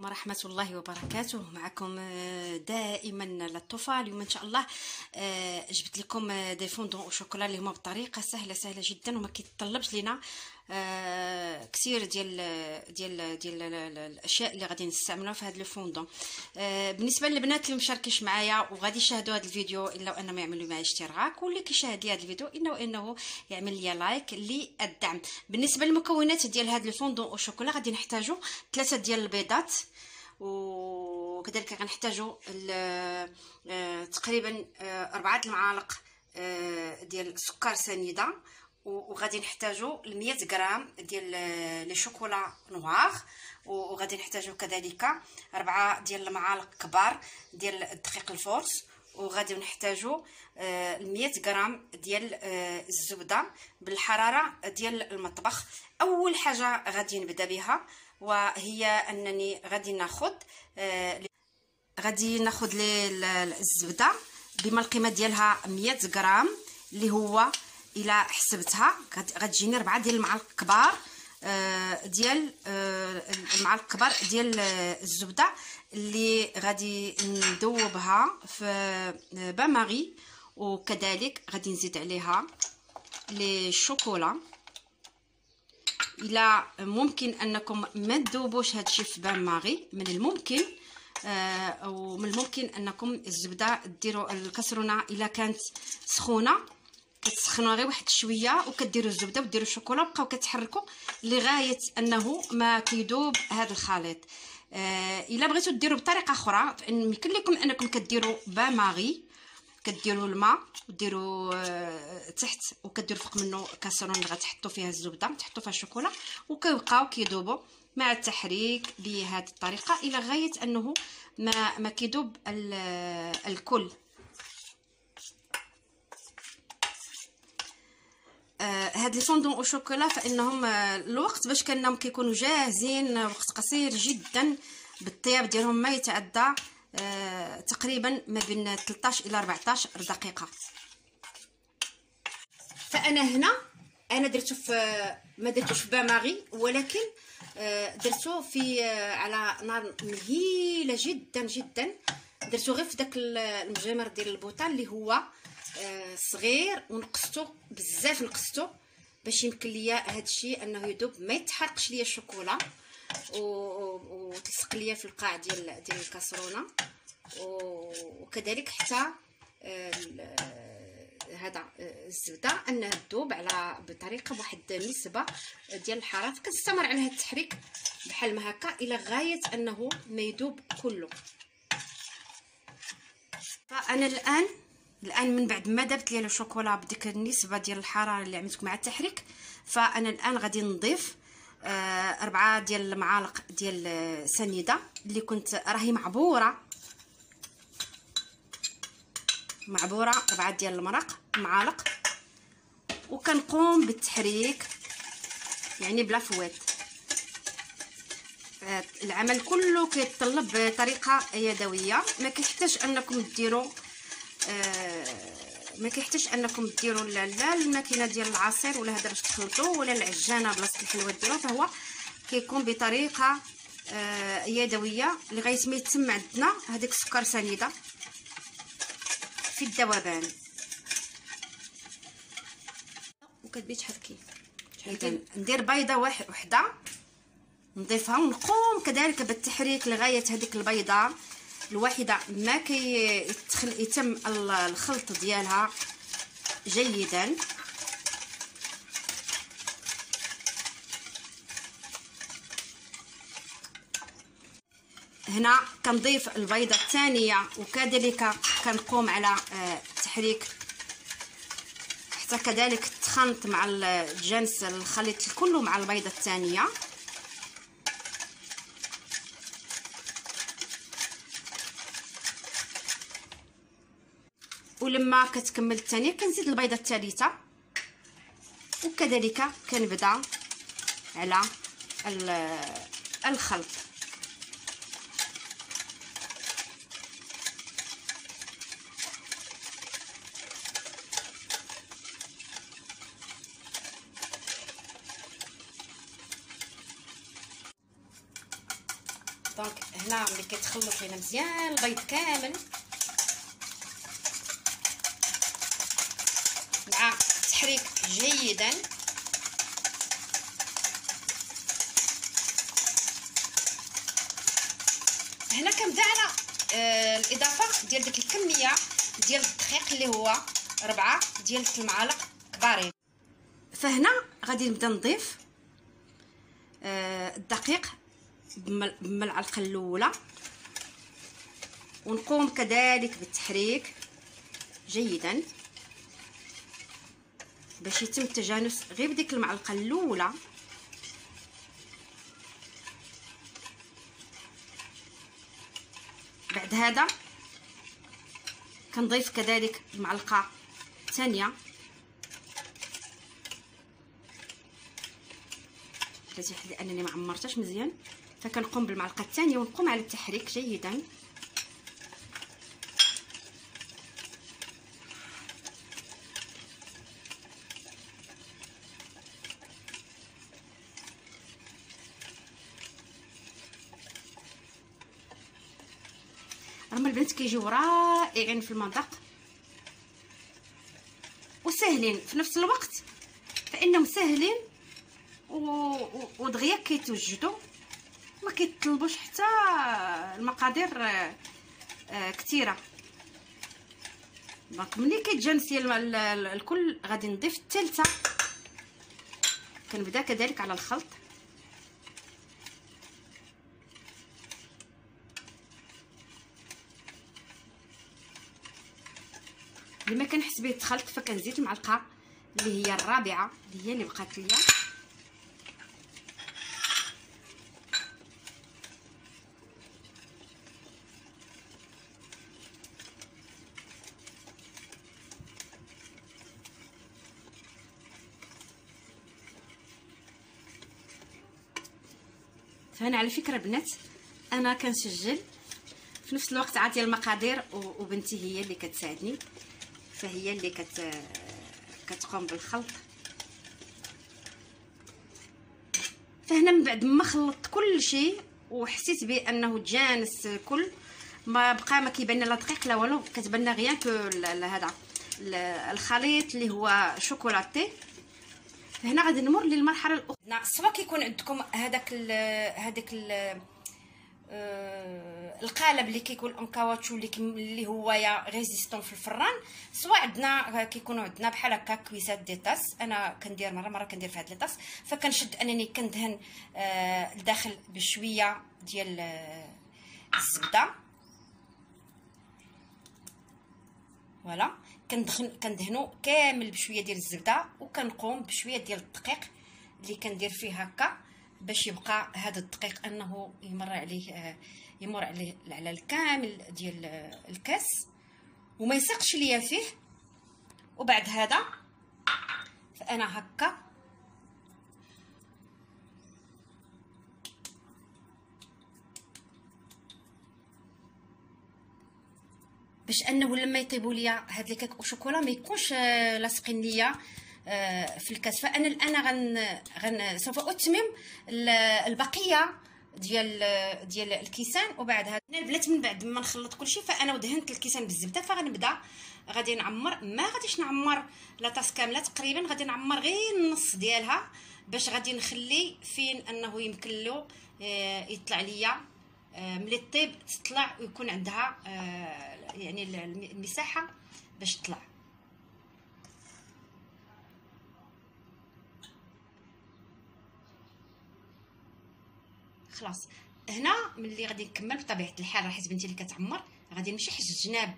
ورحمة الله وبركاته. معكم دائما لطفة. اليوم ان شاء الله جبت لكم دي فوندون او شوكولا اللي هما بطريقه سهله جدا وما كيتطلبش لينا كثير ديال الاشياء اللي غادي نستعملوها في هذا الفوندون. بالنسبه للبنات اللي مشاركيش معايا وغادي يشاهدوا هذا الفيديو الا انهم يعملوا معايا اشتراك، واللي كيشاهد لي هذا الفيديو انه يعمل لي لايك للدعم. بالنسبه للمكونات ديال هذا الفوندون او شوكولا غادي نحتاجوا 3 ديال البيضات، وكذلك غنحتاجوا تقريبا 4 المعالق ديال السكر سنيده، وغادي نحتاجوا 100 غرام ديال لي شوكولا نوار، وغادي نحتاجوا كذلك 4 ديال المعالق كبار ديال الدقيق الفورس، وغادي نحتاجوا 100 غرام ديال الزبده بالحراره ديال المطبخ. اول حاجه غادي نبدا بها وهي انني غادي ناخذ الزبده بما القيمه ديالها 100 غرام، اللي هو الى حسبتها غتجيني 4 ديال المعالق كبار ديال المعالق كبار ديال الزبده اللي غادي ندوبها في بان ماري، وكذلك غادي نزيد عليها لي شوكولا. الى ممكن انكم ما تذوبوش هادشي في بان ماري، من الممكن ومن الممكن انكم الزبده ديروا الكسرونه الا كانت سخونه كتسخنوها غير واحد شويه وكديروا الزبده وديروا الشوكولا وبقاو كتحركوا لغايه انه ما كيذوب هذا الخليط. الا بغيتوا ديروا بطريقه اخرى فان يمكن لكم انكم كديروا بان ماري، كديروا الماء وديروا تحت وكديروا فوق منه كاسرون اللي غتحطوا فيها الزبده، تحطوا فيها الشوكولا وكيبقاو كيذوبوا مع التحريك بهذه الطريقه الى غايه انه ما كيذوب الكل. هاد لي فوندون او شوكولا فانهم الوقت باش كانهم كيكونوا جاهزين وقت قصير جدا بالطياب ديالهم ما يتعدى تقريبا ما بين 13 الى 14 دقيقه. فانا هنا درتو ما درتوش في بان ماري، ولكن درتو في على نار مهيله جدا درتو غير في داك المجمر ديال البوطه اللي هو صغير، ونقصتو بزاف، نقصتو باش يمكن ليا هادشي انه يذوب ما يتحرقش ليا الشوكولا وتلصق ليا في القاع ديال الكاسرونه، وكذلك حتى هذا الزبده انها تذوب على بطريقه بواحد النسبه ديال الحراره. كنستمر على هذا التحريك بحال ما هكا الى غايه انه ما يذوب كله. فانا الان من بعد ما دابت لي الشوكولا بديك النسبه ديال الحراره اللي عملت مع التحريك، فانا الان غادي نضيف 4 ديال المعالق ديال سنيده اللي كنت راهي معبوره 4 ديال المعالق، وكنقوم بالتحريك يعني بلا فوات. العمل كله كيتطلب بطريقه يدويه، ما كيحتاج انكم ديروا لا الماكينه ديال العصير ولا هذا باش تخلطوا، ولا العجانه بلاصه الحلوه ديروها، فهو كيكون بطريقه يدويه لغايه ما يتم عندنا هذيك السكر سنيده في الذوبان. وكتبي تحركي ندير بيضه وحده نضيفها، ونقوم كذلك بالتحريك لغايه هذيك البيضه الواحده ما يتم الخلط ديالها جيدا. هنا كنضيف البيضه الثانيه وكذلك كنقوم على التحريك حتى كذلك تخلط مع الجنس الخليط كله مع البيضه الثانيه. ولما كتكمل الثانيه كنزيد البيضه الثالثه، وكذلك كنبدا على الخلط. دونك هنا ملي كيتخلط لينا مزيان البيض كامل مع تحريك جيدا. هنا كنبدا على الاضافه ديال ديك الكميه ديال الدقيق اللي هو 4 ديال المعالق كبارين. فهنا غادي نبدا نضيف الدقيق بالملعقه الاولى، ونقوم كذلك بالتحريك جيدا باش يتم التجانس غير بديك المعلقه الاولى. بعد هذا كنضيف كذلك المعلقه الثانيه، لانني ما عمرتهاش مزيان، فكنقوم بالمعلقه الثانيه ونقوم على التحريك جيدا. راهم البنات كيجيو رائعين في المذاق وسهلين في نفس الوقت، فانهم سهلين ودغيا كيتوجدوا، ما كيطلبوش حتى المقادير كثيره. دونك ملي كيتجانس الكل غادي نضيف الثالثه. كنبدا كذلك على الخلط. لما كنحس به تخلط فكنزيد المعلقه اللي هي الرابعه اللي هي اللي بقات ليا. فهنا على فكره بنات انا كنسجل في نفس الوقت عاد المقادير، وبنتي هي اللي كتساعدني، فهي اللي كتقوم بالخلط. فهنا من بعد ما خلطت كل شيء وحسيت بانه تجانس الكل، ما بقى ما كيبان لا دقيق لا والو، كتبان غير كو هذا الخليط اللي هو شوكولاتي. فهنا غادي نمر للمرحله الاخرى. سواء كيكون عندكم هذاك القالب اللي كيكون ام كاواتشو اللي هو يا ريزيستون في الفران، سواء عندنا كيكونوا عندنا بحال هكا كويسات دي طاس. انا كندير مره كندير في هاد لي طاس، فكنشد انني كندهن الداخل بشويه ديال الزبده، فوالا كندهنو كامل بشويه ديال الزبده، وكنقوم بشويه ديال الدقيق اللي كندير فيه هكا باش يبقى هذا الدقيق انه يمر عليه على الكامل ديال الكاس وما يسقش ليا فيه. وبعد هذا فانا هكا باش انه لما يطيبوا ليا هاد الكيك او شوكولا ما يكونش لاصقين ليا في الكاس. فانا الان سوف اتمم البقيه ديال الكيسان. وبعد هذا البنات من بعد ما نخلط كلشي فانا ودهنت الكيسان بالزبده، فغنبدا غادي نعمر، ما غاديش نعمر لا طاس كامله، تقريبا غادي نعمر غير النص ديالها باش غادي نخلي فين انه يمكن له يطلع ليا ملي طيب تطلع ويكون عندها يعني المساحه باش تطلع. خلاص هنا ملي غادي نكمل بطبيعه الحال، حيت بنتي اللي كتعمر، غادي نمشي حج الجناب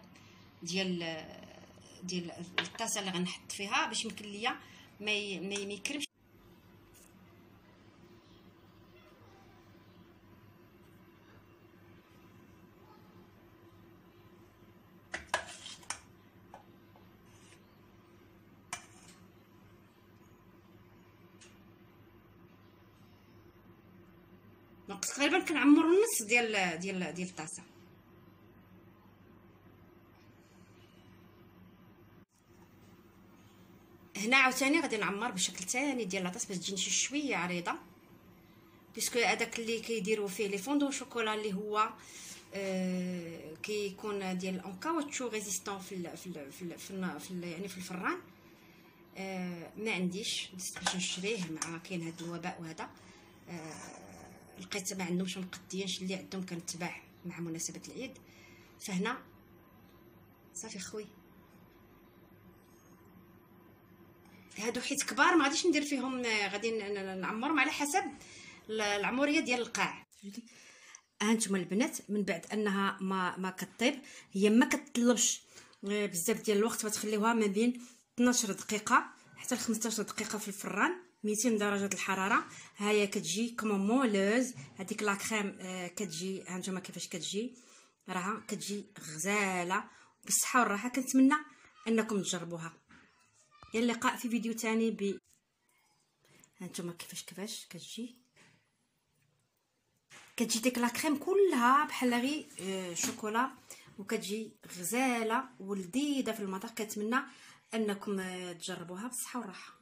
ديال الطاسه اللي غنحط فيها باش يمكن ليا ما يكرمش. دونك تقريبا كنعمروا النص ديال الطاسه. هنا عاوتاني غادي نعمر بشكل ثاني ديال لاطاس باش تجي شي شويه عريضه بيسكو هذاك اللي كيديروا فيه لي فوندو شوكولا اللي هو كيكون ديال اون كاوتشو ريزيستون يعني في الفران. ما عنديش باش نشريه، مع كاين هذا الوباء وهذا لقيت ما عندهمش مقديينش اللي عندهم كنتباع مع مناسبه العيد. فهنا صافي خوي، هادو حيت كبار ما غاديش ندير فيهم، غادي نعمرهم على حسب العموريه ديال القاع. هانتوما البنات، من بعد انها ما كطيب، هي ما كتطلبش بزاف ديال الوقت، فتخليوها ما بين 12 دقيقه حتى ل 15 دقيقه في الفران 200 درجه الحراره. هاهي كتجي كومون مولوز. هذيك لا كريم كتجي، هانتوما كيفاش كتجي، راها كتجي غزاله بالصحه والراحه. كنتمنى انكم تجربوها. الى اللقاء في فيديو ثاني. هانتوما كيفاش كتجي ديك لا كريم كلها بحال غير شوكولا، وكتجي غزاله ولذيذه في المذاق. كنتمنى انكم تجربوها بالصحه والراحه.